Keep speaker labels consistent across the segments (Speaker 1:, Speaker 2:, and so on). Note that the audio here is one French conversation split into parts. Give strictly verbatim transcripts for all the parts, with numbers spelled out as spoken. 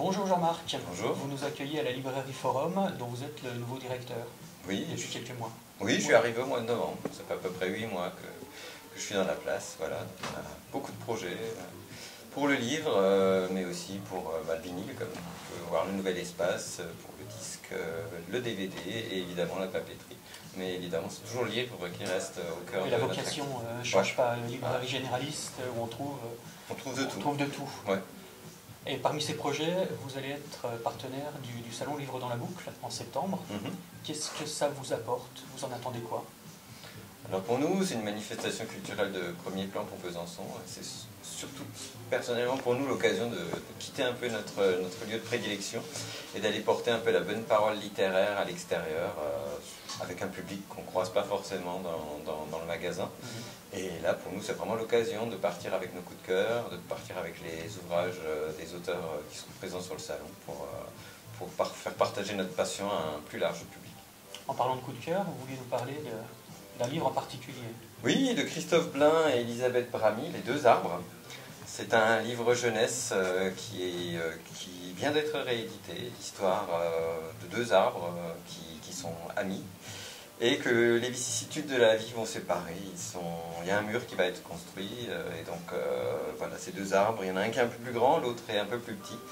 Speaker 1: Bonjour Jean-Marc.
Speaker 2: Bonjour.
Speaker 1: Vous nous accueillez à la librairie Forum, dont vous êtes le nouveau directeur.
Speaker 2: Oui.
Speaker 1: Depuis quelques mois.
Speaker 2: Oui, je suis arrivé au mois de novembre. Ça fait à peu près huit mois que, que je suis dans la place. Voilà. On a beaucoup de projets pour le livre, euh, mais aussi pour euh, bah, le vinyle, comme on peut voir le nouvel espace, pour le disque, euh, le D V D et évidemment la papeterie. Mais évidemment, c'est toujours le livre qui reste au cœur
Speaker 1: et
Speaker 2: de
Speaker 1: la
Speaker 2: notre
Speaker 1: vocation
Speaker 2: activité.
Speaker 1: ne euh, change
Speaker 2: ouais.
Speaker 1: pas. Une librairie généraliste où on trouve,
Speaker 2: on trouve de
Speaker 1: on
Speaker 2: tout.
Speaker 1: Trouve de tout.
Speaker 2: Ouais.
Speaker 1: Et parmi ces projets, vous allez être partenaire du, du Salon Livre dans la Boucle en septembre. Mm-hmm. Qu'est-ce que ça vous apporte? Vous en attendez quoi?
Speaker 2: Alors pour nous, c'est une manifestation culturelle de premier plan pour Besançon. C'est surtout, personnellement, pour nous, l'occasion de, de quitter un peu notre, notre lieu de prédilection et d'aller porter un peu la bonne parole littéraire à l'extérieur, euh, avec un public qu'on ne croise pas forcément dans, dans, dans le magasin. Mmh. Et là, pour nous, c'est vraiment l'occasion de partir avec nos coups de cœur, de partir avec les ouvrages euh, des auteurs qui sont présents sur le salon pour, euh, pour par faire partager notre passion à un plus large public.
Speaker 1: En parlant de coups de cœur, vous vouliez nous parler de... d'un livre en particulier?
Speaker 2: Oui, de Christophe Blain et Elisabeth Bramy, Les deux arbres. C'est un livre jeunesse euh, qui, est, euh, qui vient d'être réédité, l'histoire euh, de deux arbres euh, qui, qui sont amis et que les vicissitudes de la vie vont séparer. Ils sont... Il y a un mur qui va être construit euh, et donc euh, voilà, ces deux arbres, il y en a un qui est un peu plus grand, l'autre est un peu plus petit.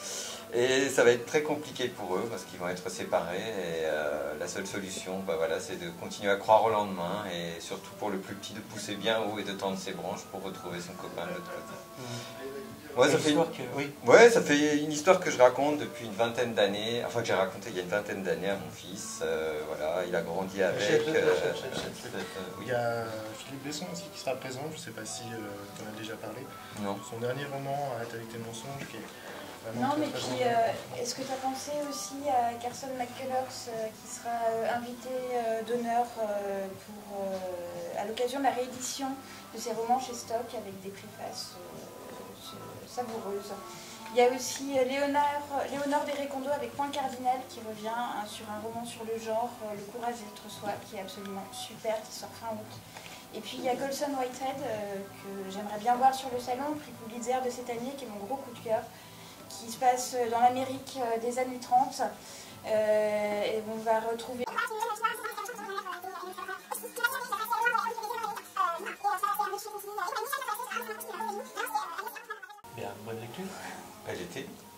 Speaker 2: Et ça va être très compliqué pour eux parce qu'ils vont être séparés et euh, la seule solution, bah voilà, c'est de continuer à croire au lendemain et surtout pour le plus petit de pousser bien haut et de tendre ses branches pour retrouver son copain de l'autre côté. Mmh. Ouais, ça fait une... que... oui. ouais, ça fait une histoire que je raconte depuis une vingtaine d'années, enfin que j'ai raconté il y a une vingtaine d'années à mon fils. Euh, voilà, il a grandi avec.
Speaker 3: Chef, chef,
Speaker 2: euh,
Speaker 3: chef, chef, chef.
Speaker 2: Euh, oui.
Speaker 3: Il y a Philippe Besson aussi qui sera présent, je ne sais pas si euh, tu en as déjà parlé.
Speaker 2: Non. Son
Speaker 3: dernier roman, Arrête avec tes mensonges, qui est
Speaker 4: non, mais puis, euh, est-ce que tu as pensé aussi à Carson McCullers euh, qui sera euh, invité euh, d'honneur euh, pour euh, à l'occasion de la réédition de ses romans chez Stock avec des préfaces euh, savoureuses. Il y a aussi euh, Léonard, Léonore Desrécondos avec Point Cardinal qui revient hein, sur un roman sur le genre, euh, Le courage d'être soi, qui est absolument super, qui sort fin août. Et puis il y a Colson Whitehead euh, que j'aimerais bien voir sur le salon, prix Pulitzer de cette année, qui est mon gros coup de cœur, qui se passe dans l'Amérique des années trente, euh, et on va retrouver...
Speaker 1: Bien, bonne lecture.
Speaker 2: Bel été.